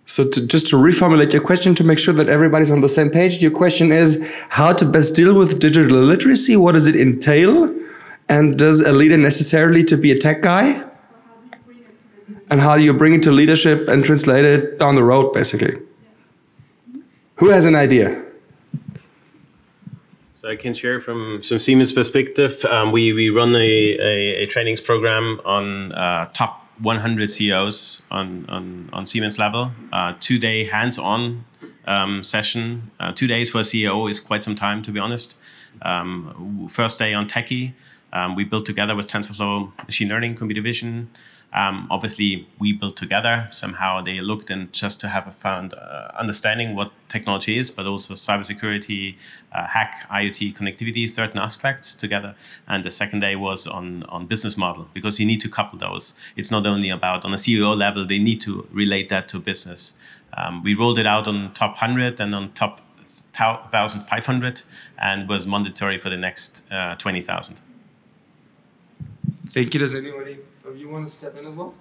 So just to reformulate your question to make sure that everybody's on the same page, your question is how to best deal with digital literacy? What does it entail? And does a leader necessarily to be a tech guy? And how do you bring it to leadership and translate it down the road, basically? Who has an idea? So I can share from Siemens' perspective. We run a trainings program on top 100 CEOs on Siemens level. 2-day hands-on session. 2 days for a CEO is quite some time, to be honest. First day on Techie. We built together with TensorFlow, machine learning, computer vision. Obviously, we built together. Somehow they looked and just to have a found understanding what technology is, but also cybersecurity, hack, IoT, connectivity, certain aspects together. And the second day was on business model, because you need to couple those. It's not only about on a CEO level, they need to relate that to business. We rolled it out on top 100 and on top 1,500 and was mandatory for the next 20,000. Thank you. Does anybody of you want to step in as well?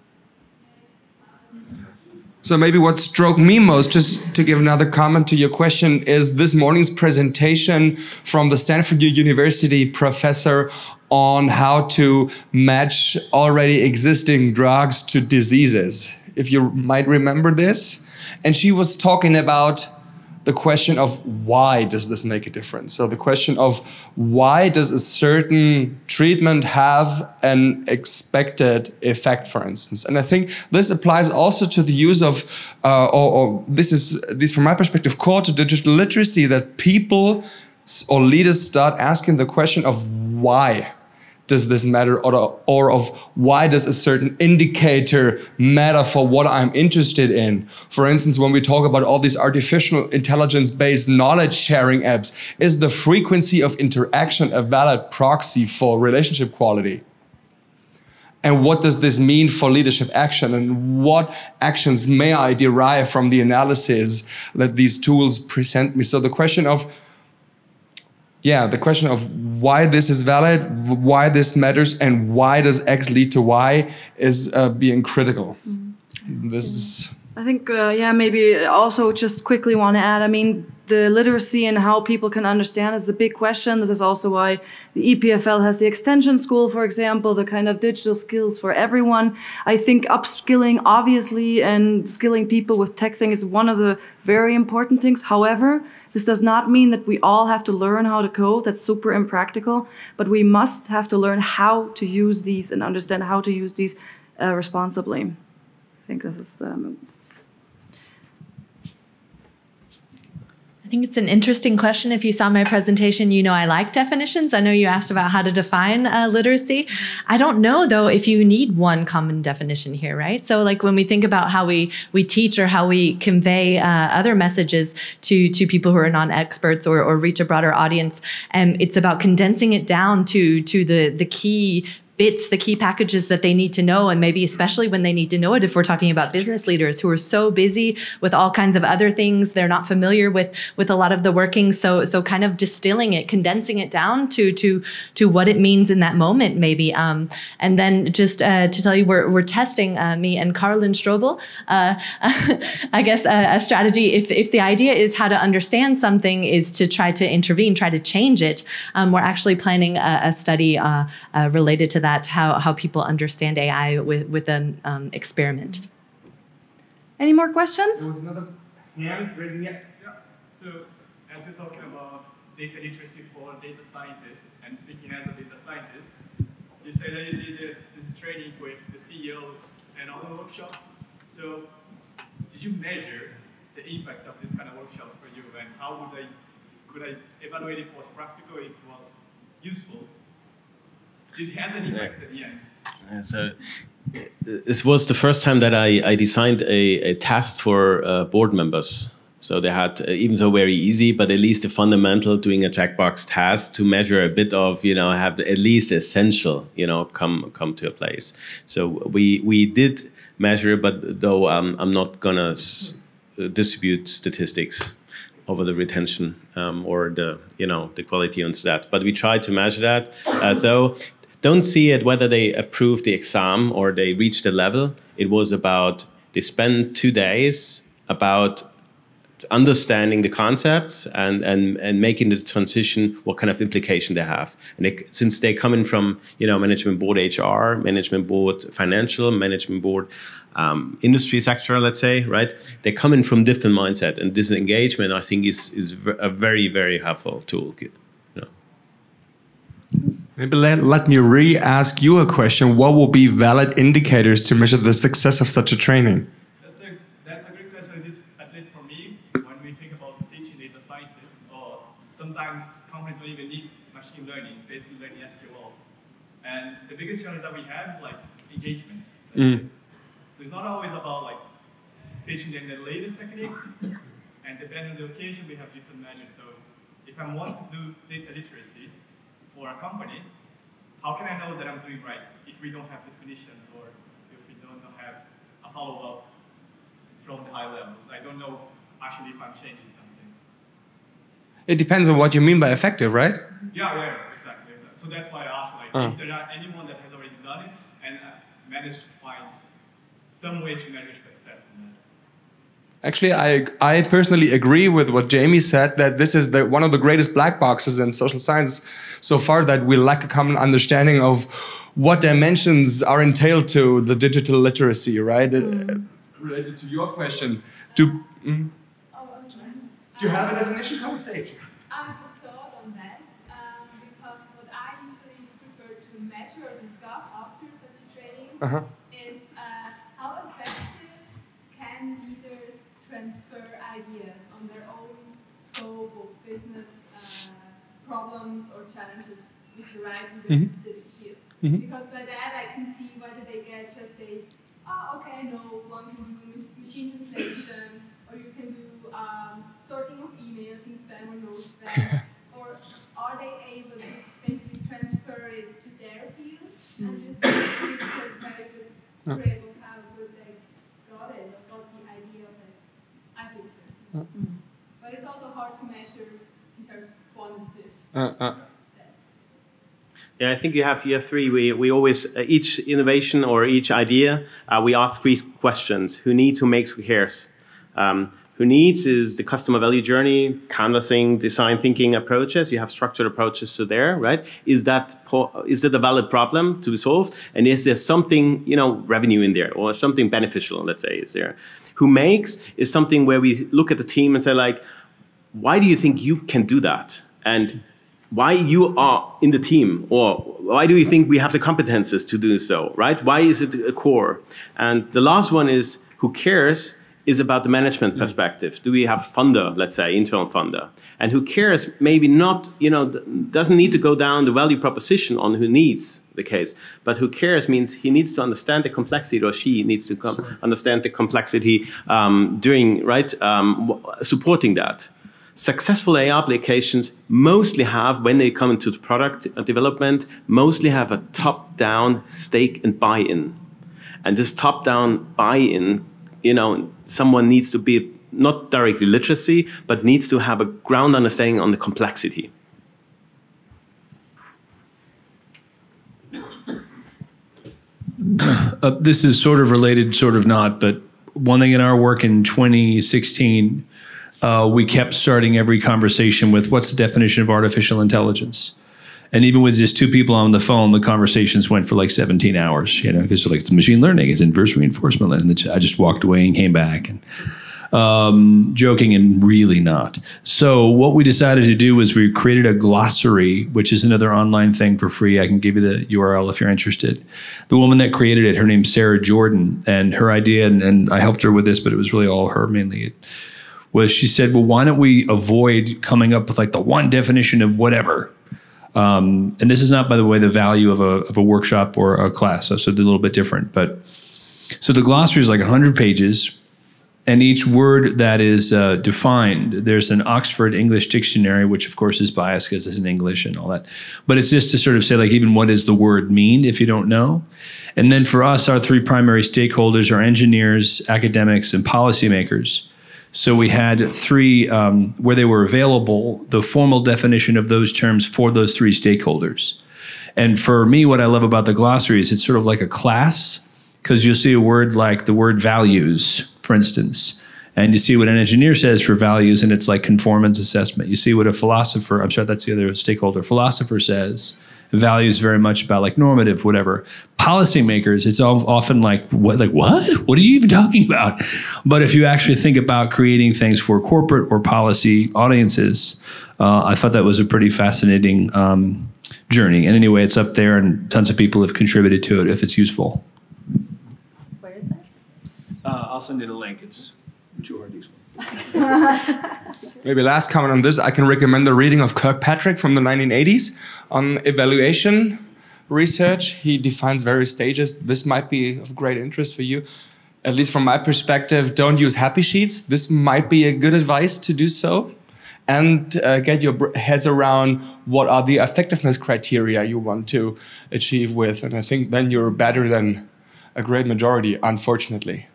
So maybe what struck me most, just to give another comment to your question, is this morning's presentation from the Stanford University professor on how to match already existing drugs to diseases. If you might remember this. And she was talking about the question of why does this make a difference? So the question of why does a certain treatment have an expected effect, for instance? And I think this applies also to the use of, this is, at least from my perspective, core to digital literacy, that people or leaders start asking the question of why does this matter, or of why does a certain indicator matter for what I'm interested in? For instance, when we talk about all these artificial intelligence-based knowledge sharing apps, is the frequency of interaction a valid proxy for relationship quality? And what does this mean for leadership action? And what actions may I derive from the analysis that these tools present me? So the question of why this is valid, why this matters, and why does X lead to Y is being critical. This is... I think, maybe also just quickly want to add, I mean, the literacy and how people can understand is the big question. This is also why the EPFL has the extension school, for example, the kind of digital skills for everyone. I think upskilling, obviously, and skilling people with tech thing is one of the very important things. However, this does not mean that we all have to learn how to code. That's super impractical. But we must have to learn how to use these and understand how to use these responsibly. I think this is... I think it's an interesting question. If you saw my presentation, you know I like definitions. I know you asked about how to define literacy. I don't know, though, if you need one common definition here, right? So like when we think about how we teach or how we convey other messages to people who are non-experts or reach a broader audience, it's about condensing it down to the key bits, the key packages that they need to know, and maybe especially when they need to know it, if we're talking about business leaders who are so busy with all kinds of other things, they're not familiar with a lot of the workings. So kind of distilling it, condensing it down to what it means in that moment, maybe. And then just to tell you, we're testing, me and Carolyn Strobel, I guess a strategy. If the idea is how to understand something is to try to intervene, try to change it, we're actually planning a study related to that, how people understand AI with an experiment. Any more questions? There was another hand raising it. Yeah. So as we're talking about data literacy for data scientists, and speaking as a data scientist, you said that you did this training with the CEOs and other workshops. So did you measure the impact of this kind of workshops for you, and how could I evaluate if it was practical, if it was useful? Did it have an impact at the end? So this was the first time that I designed a task for board members. So they had, even though very easy, but at least a fundamental doing a checkbox task to measure a bit of, have at least essential, come to a place. So we did measure, but though I'm not gonna distribute statistics over the retention or the quality on that. But we tried to measure that. Though don't see it whether they approved the exam or they reached the level. It was about They spend 2 days about understanding the concepts and making the transition, what kind of implication they have. And since they come in from, management board HR, management board financial, management board industry sector, let's say, right? They come in from different mindset, and this engagement, I think, is a very, very helpful tool. Maybe let me re-ask you a question. What will be valid indicators to measure the success of such a training? That's a great question, at least for me, when we think about teaching data sciences, or sometimes companies don't even need machine learning, basically learning SQL. And the biggest challenge that we have is like engagement. So it's not always about like teaching them the latest techniques, and depending on the occasion, we have different measures. So if I want to do data literacy for a company, how can I know that I'm doing right if we don't have definitions or if we don't have a follow-up from the high levels? I don't know actually if I'm changing something. It depends on what you mean by effective, right? Yeah, exactly. So that's why I asked, like, if there are anyone that has already done it and managed to find some way to measure success in that. Actually, I personally agree with what Jamie said, that this is one of the greatest black boxes in social science so far, that we lack a common understanding of what dimensions are entailed to the digital literacy, right? Related to your question, do you have a definition? Come on stage. I have a thought on that, because what I usually prefer to measure or discuss after such a training is how effective can leaders transfer ideas on their own scope of business problems or challenges which arise in their specific field. Because by that I can see whether they get just one can do machine translation, or you can do sorting of emails in spam or no spam, or are they able to basically transfer it to their field? And this gives a very good grade of how good they got it, or got the idea of it, I think personally. But it's also hard to measure in terms of quantitative stats. Yeah, I think you have three. We always, each innovation or each idea, we ask 3 questions. Who needs, who makes, who cares? Who needs is the customer value journey, canvassing, design thinking approaches. You have structured approaches to there, right? Is that a valid problem to be solved? And is there something, revenue in there, or something beneficial, let's say, is there? Who makes is something where we look at the team and say, like, why do you think you can do that? And why you are in the team, or why do you think we have the competences to do so, right? Why is it a core? And the last one is, who cares, is about the management perspective. Do we have funder, let's say, internal funder? And who cares, maybe not, doesn't need to go down the value proposition on who needs the case, but who cares means he needs to understand the complexity, or she needs to understand the complexity supporting that. Successful AI applications mostly have, when they come into the product development, mostly have a top-down stake and buy-in. And this top-down buy-in, someone needs to be not directly literacy, but needs to have a ground understanding on the complexity. This is sort of related, sort of not, but one thing in our work in 2016, we kept starting every conversation with, what's the definition of artificial intelligence? And even with just 2 people on the phone, the conversations went for like 17 hours, because it's machine learning, it's inverse reinforcement. And I just walked away and came back, and joking and really not. So what we decided to do was we created a glossary, which is another online thing for free. I can give you the URL if you're interested. The woman that created it, her name's Sarah Jordan, and her idea, and I helped her with this, but it was really all her mainly, was she said, well, why don't we avoid coming up with like the one definition of whatever? And this is not, by the way, the value of a workshop or a class. So it's a little bit different. But so the glossary is like 100 pages, and each word that is defined, there's an Oxford English dictionary, which of course is biased because it's in English and all that. But it's just to sort of say, like, even what does the word mean if you don't know? And then for us, our 3 primary stakeholders are engineers, academics, and policymakers. So we had 3, where they were available, the formal definition of those terms for those 3 stakeholders. And for me, what I love about the glossary is it's sort of like a class because you'll see a word like the word values, for instance, and you see what an engineer says for values, and it's like conformance assessment. You see what a philosopher, I'm sorry, that's the other stakeholder, philosopher says. Values very much about like normative, whatever. Policymakers, it's often like, what? What are you even talking about? But if you actually think about creating things for corporate or policy audiences, I thought that was a pretty fascinating journey. And anyway, it's up there, and tons of people have contributed to it if it's useful. Where is that? I'll send you the link. It's too hard to explain. Maybe last comment on this, I can recommend the reading of Kirkpatrick from the 1980s on evaluation research. He defines various stages. This might be of great interest for you. At least from my perspective, don't use happy sheets. This might be a good advice to do so. And get your heads around what are the effectiveness criteria you want to achieve with. And I think then you're better than a great majority, unfortunately.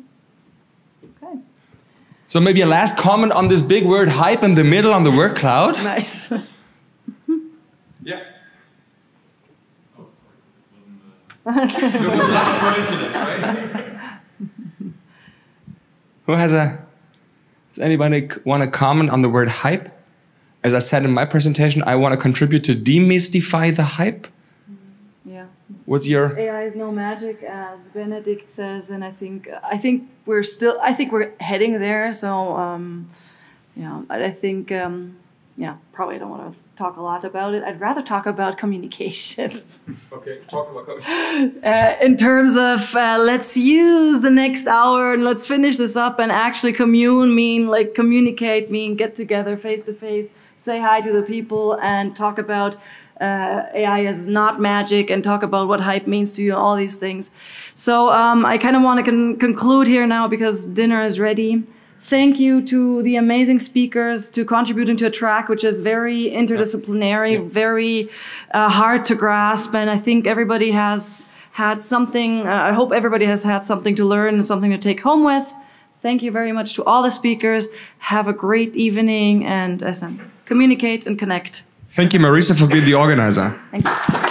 So maybe a last comment on this big word hype in the middle on the word cloud. Nice. Yeah. Oh, sorry. It was not a coincidence, right? Does anybody want to comment on the word hype? As I said in my presentation, I want to contribute to demystify the hype. Yeah. What's your... AI is no magic, as Benedict says, and I think we're heading there. So yeah, I think yeah, probably don't want to talk a lot about it. I'd rather talk about communication. Okay, talk about communication. In terms of let's use the next hour and let's finish this up and actually communicate, get together face to face, say hi to the people, and talk about. AI is not magic, and talk about what hype means to you, all these things. So I kind of want to conclude here now because dinner is ready. Thank you to the amazing speakers to contributing to a track which is very interdisciplinary, very hard to grasp, and I think everybody has had something, I hope everybody has had something to learn and something to take home with. Thank you very much to all the speakers. Have a great evening, and communicate and connect. Thank you, Marisa, for being the organizer. Thank you.